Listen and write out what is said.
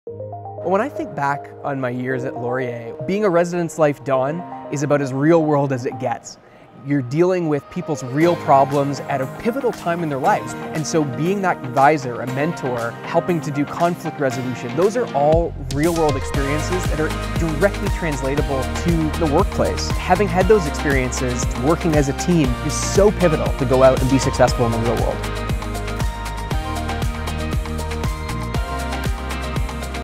When I think back on my years at Laurier, being a residence life don is about as real world as it gets. You're dealing with people's real problems at a pivotal time in their lives. And so being that advisor, a mentor, helping to do conflict resolution, those are all real world experiences that are directly translatable to the workplace. Having had those experiences, working as a team is so pivotal to go out and be successful in the real world.